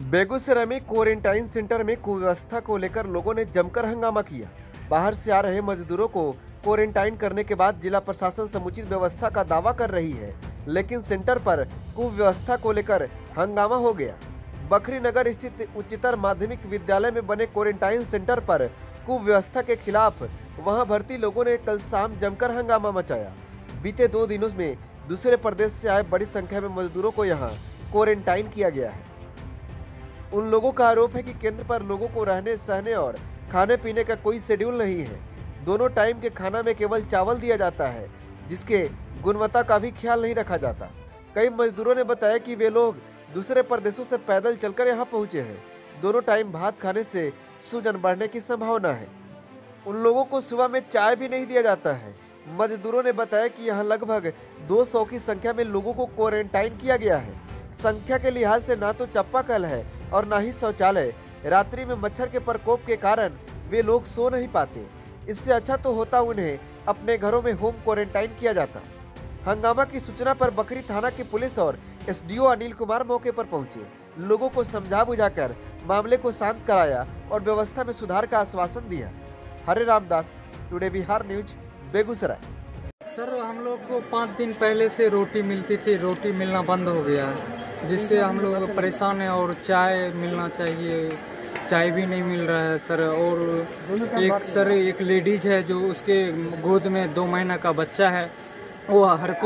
बेगूसराय में quarantine centre में कुव्यवस्था को लेकर लोगों ने जमकर हंगामा किया। बाहर से आ रहे मजदूरों को क्वारंटाइन करने के बाद जिला प्रशासन समुचित व्यवस्था का दावा कर रही है, लेकिन सेंटर पर कुव्यवस्था को लेकर हंगामा हो गया। बखरी नगर स्थित उच्चतर माध्यमिक विद्यालय में बने क्वारंटाइन सेंटर पर कुव्यवस्था के खिलाफ वहां भर्ती लोगों ने कल शाम जमकर हंगामा मचाया। बीते 2 दिनों में दूसरे प्रदेश से आए बड़ी संख्या में मजदूरों को यहां क्वारंटाइन किया गया है। उन लोगों का आरोप है कि केंद्र पर लोगों को रहने सहने और खाने पीने का कोई शेड्यूल नहीं है। दोनों टाइम के खाना में केवल चावल दिया जाता है, जिसके गुणवत्ता का भी ख्याल नहीं रखा जाता। कई मजदूरों ने बताया कि वे लोग दूसरे प्रदेशों से पैदल चलकर यहां पहुंचे हैं। दोनों टाइम भात खाने से सूजन बढ़ने की संभावना है। उन लोगों को सुबह में चाय भी नहीं दिया जाता है। मजदूरों ने बताया कि यहां लगभग 200 की संख्या में लोगों को क्वारंटाइन किया गया है। संख्या के लिहाज से ना तो चापाकल है और ना ही शौचालय। रात्रि में मच्छर के प्रकोप के कारण वे लोग सो नहीं पाते। इससे अच्छा तो होता उन्हें अपने घरों में होम क्वारंटाइन किया जाता। हंगामा की सूचना पर बखरी थाना की पुलिस और एसडीओ अनिल कुमार मौके पर पहुंचे। लोगों को समझा बुझाकर मामले को शांत कराया और व्यवस्था में सुधार का आश्वासन दिया। Hare Ramdas, today Bihar news, Begusarai. Sir, हम लोग को 5 दिन पहले से रोटी मिलती थी, रोटी मिलना बंद हो गया है, जिससे हम लोग परेशान हैं। और चाय मिलना चाहिए, चाय भी नहीं मिल रहा है सर। और एक लेडीज है जो उसके गोद में 2 महीना का बच्चा है, वो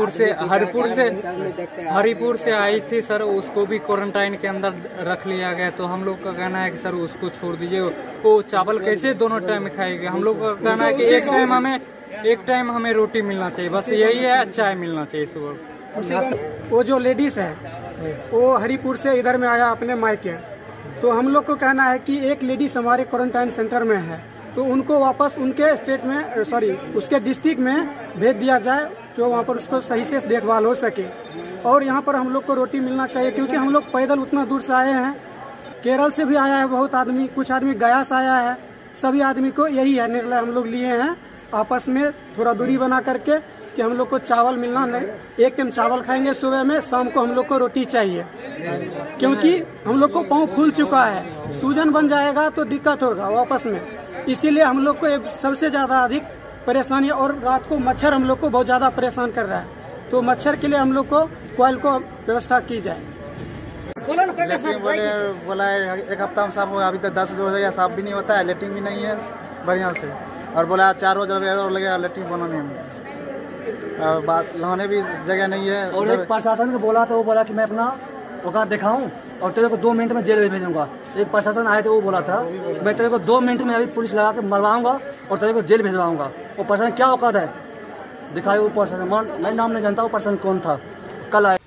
हरिपुर से आई थी सर। उसको भी क्वारंटाइन के अंदर रख लिया गया। तो हम लोग का कहना है कि सर उसको छोड़ दीजिए। वो चावल कैसे दोनों टाइम खाएगी? हम लोग का कहना है कि एक टाइम हमें रोटी मिलना चाहिए, बस यही है। चाय मिलना चाहिए सुबह। वो जो लेडीज है वो हरिपुर से इधर में आया अपने मायके। तो हम लोग को कहना है कि एक लेडीज हमारे क्वारंटाइन सेंटर में है, तो उनको वापस उनके स्टेट में उसके डिस्ट्रिक्ट में भेज दिया जाए, जो वहाँ पर उसको सही से देखभाल हो सके। और यहाँ पर हम लोग को रोटी मिलना चाहिए, क्योंकि हम लोग पैदल उतना दूर से आए हैं। केरल से भी आया है बहुत आदमी, कुछ आदमी गया से आया है। सभी आदमी को यही है निर्णय हम लोग लिए हैं आपस में थोड़ा दूरी बना करके कि हम लोग को चावल मिलना नहीं। एक टाइम चावल खाएंगे सुबह में, शाम को हम लोग को रोटी चाहिए, क्योंकि हम लोग को पाँव फूल चुका है। सूजन बन जाएगा तो दिक्कत होगा वापस में। इसीलिए हम लोग को सबसे ज्यादा अधिक परेशानी, और रात को मच्छर हम लोग को बहुत ज्यादा परेशान कर रहा है। तो मच्छर के लिए हम लोग को कॉइल को व्यवस्था की जाए। बोला है 1 हफ्ता में साफ होगा, अभी तक 10 रोज हो गया, साफ भी नहीं होता है, लेटरिन भी नहीं है बढ़िया से। और बोला 4 रोज लगेगा लेटरिन बनाने में, बात लाने भी जगह नहीं है। और एक प्रशासन को बोला था, वो बोला कि मैं अपना औकात दिखाऊं और तेरे को 2 मिनट में जेल भेजूंगा। एक प्रशासन आए थे, वो बोला था मैं तेरे को 2 मिनट में अभी पुलिस लगा के मरवाऊंगा और तेरे को जेल भेजवाऊंगा। वो प्रशासन क्या औकात है दिखाए? वो प्रशासन मैं नाम नहीं जानता, वो प्रशासन कौन था। कल आए।